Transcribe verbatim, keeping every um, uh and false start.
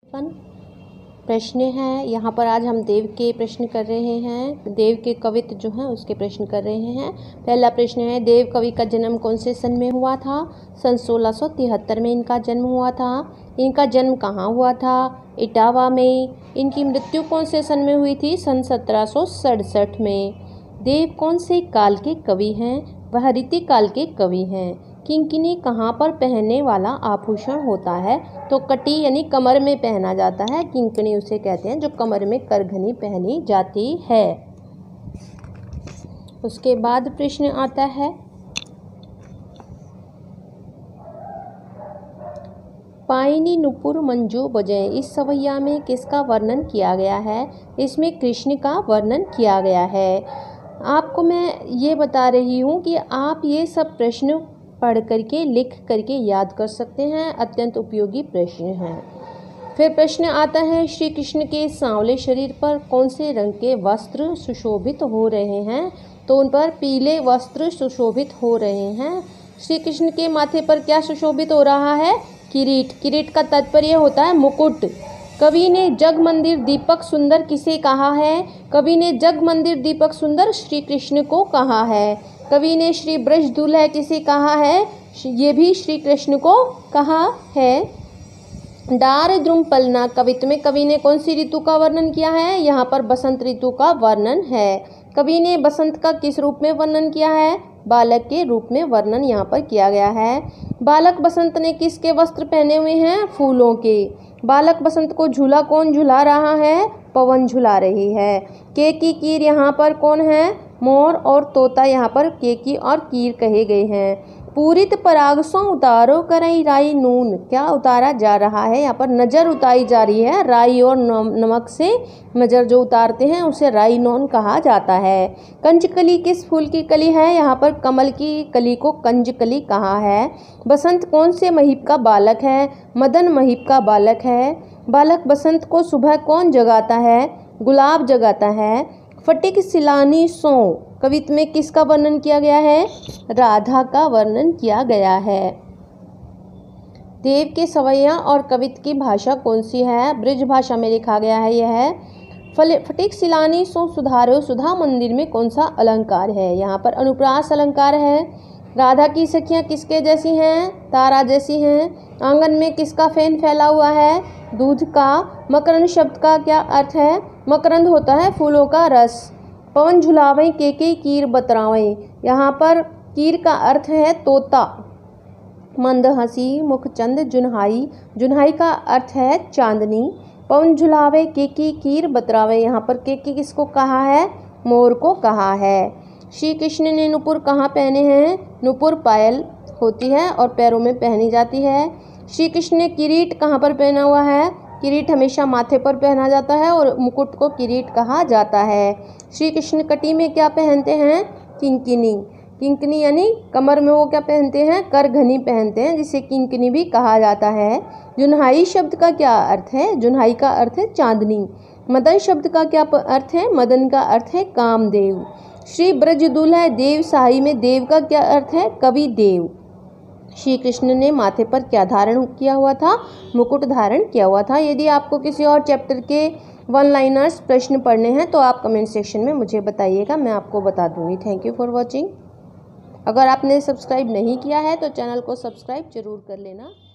One प्रश्न है। यहाँ पर आज हम देव के प्रश्न कर रहे हैं। देव के कवित्व जो हैं उसके प्रश्न कर रहे हैं। पहला प्रश्न है, देव कवि का जन्म कौन से सन में हुआ था? सन सोलह सौ तिहत्तर में इनका जन्म हुआ था। इनका जन्म कहाँ हुआ था? इटावा में। इनकी मृत्यु कौन से सन में हुई थी? सन सत्रह सौ सड़सठ में। देव कौन से काल के कवि हैं? वह रीति काल के कवि हैं। किंकिनी कहाँ पर पहनने वाला आभूषण होता है? तो कटी यानी कमर में पहना जाता है। किंकिनी उसे कहते हैं जो कमर में करघनी पहनी जाती है। उसके बाद प्रश्न आता है, पायनी नुपुर मंजू बजे, इस सवैया में किसका वर्णन किया गया है? इसमें कृष्ण का वर्णन किया गया है। आपको मैं ये बता रही हूँ कि आप ये सब प्रश्न पढ़ करके लिख करके याद कर सकते हैं। अत्यंत उपयोगी प्रश्न हैं। फिर प्रश्न आता है, श्री कृष्ण के सांवले शरीर पर कौन से रंग के वस्त्र सुशोभित हो रहे हैं? तो उन पर पीले वस्त्र सुशोभित हो रहे हैं। श्री कृष्ण के माथे पर क्या सुशोभित हो रहा है? किरीट। किरीट का तात्पर्य होता है मुकुट। कवि ने जग मंदिर दीपक सुंदर किसे कहा है? कवि ने जग मंदिर दीपक सुंदर श्री कृष्ण को कहा है। कवि ने श्री ब्रज दुल्हा किसे कहा है? ये भी श्री कृष्ण को कहा है। डार द्रुम पलना कवित्व में कवि ने कौन सी ऋतु का वर्णन किया है? यहाँ पर बसंत ऋतु का वर्णन है। कवि ने बसंत का किस रूप में वर्णन किया है? बालक के रूप में वर्णन यहाँ पर किया गया है। बालक बसंत ने किसके वस्त्र पहने हुए हैं? फूलों के। बालक बसंत को झूला कौन झुला रहा है? पवन झुला रही है। केकी कीर यहाँ पर कौन है? मोर और तोता यहाँ पर केकी और कीर कहे गए हैं। पूरित पराग सो उतारो करई राई नून, क्या उतारा जा रहा है? यहाँ पर नज़र उतारी जा रही है। राई और नमक से नज़र जो उतारते हैं उसे राई नून कहा जाता है। कंजकली किस फूल की कली है? यहाँ पर कमल की कली को कंजकली कहा है। बसंत कौन से महीप का बालक है? मदन महीप का बालक है। बालक बसंत को सुबह कौन जगाता है? गुलाब जगाता है। फटिक सिलानी सो कवित्व में किसका वर्णन किया गया है? राधा का वर्णन किया गया है। देव के सवैया और कवित्व की भाषा कौन सी है? ब्रज भाषा में लिखा गया है। यह है फटिक सिलानी सो सुधारो, सुधा मंदिर में कौन सा अलंकार है? यहाँ पर अनुप्रास अलंकार है। राधा की सखियाँ किसके जैसी हैं? तारा जैसी हैं। आंगन में किसका फैन फैला हुआ है? दूध का। मकरंद शब्द का क्या अर्थ है? मकरंद होता है फूलों का रस। पवन झुलावई के के कीर बतरावई, यहाँ पर कीर का अर्थ है तोता। मंद हंसी मुखचंद जुन्हाई, जुन्हाई का अर्थ है चांदनी। पवन झुलावे के की कीर बतरावे, यहाँ पर के की किसको कहा है? मोर को कहा है। श्री कृष्ण ने नुपुर कहाँ पहने हैं? नुपुर पायल होती है और पैरों में पहनी जाती है। श्री कृष्ण ने किरीट कहाँ पर पहना हुआ है? किरीट हमेशा माथे पर पहना जाता है और मुकुट को किरीट कहा जाता है। श्री कृष्ण कटी में क्या पहनते हैं? किंकिनी। किंकिनी यानी कमर में वो क्या पहनते हैं? करघनी पहनते हैं, जिसे किंकिनी भी कहा जाता है। जुन्हाई शब्द का क्या अर्थ है? जुन्हाई का अर्थ है चांदनी। मदन शब्द का क्या अर्थ है? मदन का अर्थ है कामदेव। श्री ब्रज दुल्हा देव साई में देव का क्या अर्थ है? कवि देव। श्री कृष्ण ने माथे पर क्या धारण किया हुआ था? मुकुट धारण किया हुआ था। यदि आपको किसी और चैप्टर के वन लाइनर्स प्रश्न पढ़ने हैं तो आप कमेंट सेक्शन में मुझे बताइएगा, मैं आपको बता दूंगी। Thank you for watching. अगर आपने सब्सक्राइब नहीं किया है तो चैनल को सब्सक्राइब जरूर कर लेना।